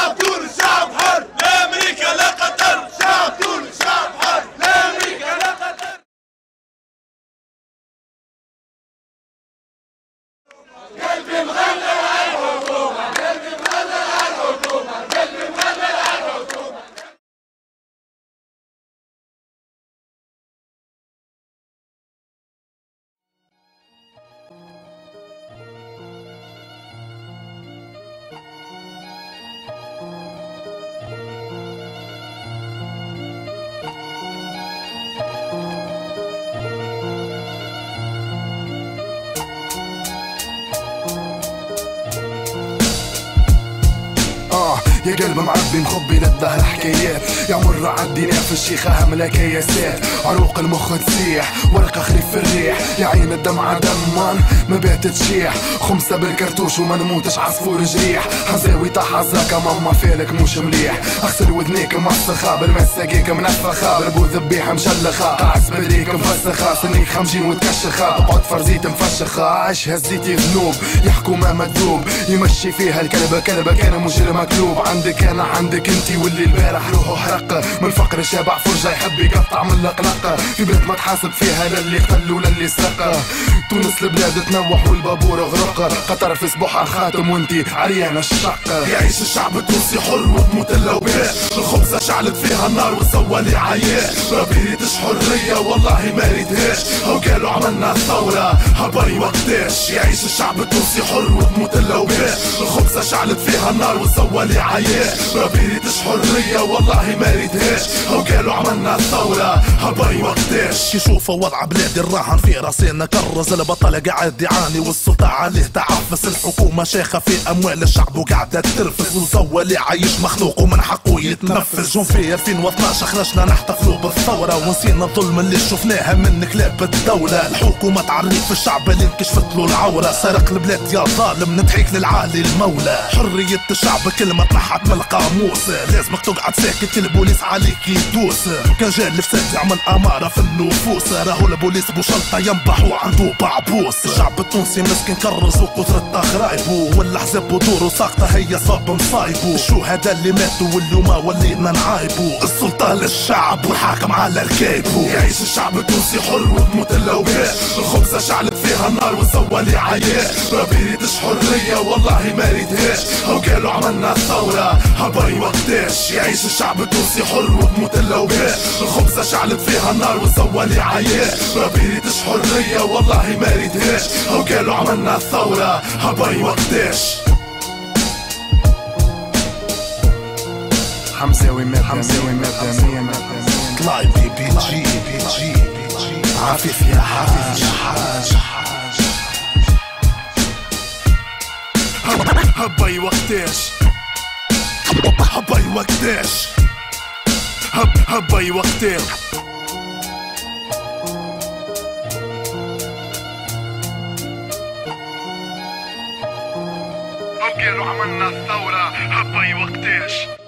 شعب تونس شعب حر، لا أمريكا لا قطر. شعب تونس شعب حر، لا أمريكا لا قطر. قلبي مغلل على الحكومة، قلبي مغلل على الحكومة، قلبي مغلل على الحكومة. يا قلب معبي مخبي للظهر حكايات، يا مرة عدينا في الشيخة هملا كياسات، عروق المخ تسيح ورقة خريف في الريح، يا عين الدمعة دمان ما بات تشيح، خمسة بالكرتوش وما نموتش عصفور جريح، حزاوي طاح عزاكا ماما فالك مش مليح، اغسل ودنيك مصخة بالمساقيك منفخة، بالبو ذبيحة مشلخة، قاعس بدريك مفسخة، سنيك خمجين وتكشخة، تقعد فرزيت مفشخة، عاش هزيتي ذنوب يحكوا ما مذوب، يمشي فيها الكلبة كلبة كان مجرم مكلوب، عندك انا عندك انتي واللي البارح روحه حرق، من فقر شابع فرجة يحب يقطع من القلق، في بلاد ما تحاسب فيها للي قتل ولا اللي سرق، تونس البلاد تنوح والبابور غرق، قطر في صبوحها خاتم وانتي عريانة الشق. يعيش الشعب التونسي حر وتموت اللوبات، الخبزة شعلت فيها النار والسوالي عياش، ربي ريتش حرية والله ما ريتهاش، هو قالوا عملنا الثورة هباي وقتاش. يعيش الشعب التونسي حر وتموت اللوبات، الخبزة شعلت فيها النار والسوالي عياش، ربي ريتش حرية والله ما ريتهاش، هو قالوا عملنا الثورة هباي وقتاش. يشوفوا وضع بلادي الراهن في راسنا كرز، البطل قاعد يعاني والسلطة عليه تعفس، الحكومة شيخة في اموال الشعب وقاعدة ترفز، وزولي عايش مخلوق ومن حقه يتنفس. جون في 2012 خرجنا نحتفلوا بالثورة، ونسينا الظلم اللي شفناها من كلاب الدولة، الحكومة تعريف الشعب اللي انكشفت له العورة، سرق البلاد يا ظالم نضحك للعالي المولى، حرية الشعب كلمة تنحت من القاموس، لازمك تقعد ساكت البوليس عليك يدوس، كان جا الفساد يعمل امارة في النفوس، راهو البوليس بوشلطة ينبح وعنده بعبوس، الشعب التونسي مسكين كرز وكثرة غرايبو، والاحزاب ودورو ساقطة هي صاب مصايبو، الشهداء اللي ماتوا واللي ما ولينا نعايبو، السلطة للشعب والحاكم على ركايبو. يعيش الشعب التونسي حر وتموت اللوبات، الخبزة شعلت فيها النار والسوالي عياش، ربي ريتش حرية والله ما ريتهاش، هو قالوا عملنا الثورة هباي وقتاش. يعيش الشعب التونسي حر وتموت اللوبات، الخبزة شعلت فيها النار والسوالي عياش، ربي ريتش حرية والله ما ريتهاش، هو قالوا عملنا الثورة هباي وقتاش. حمزاوي مدنية طلعي بي جي عفيف يا حاج. هباي وقتاش هباي وقتاش هباي وقتاش. قالوا عملنا الثورة هباي وقتاش.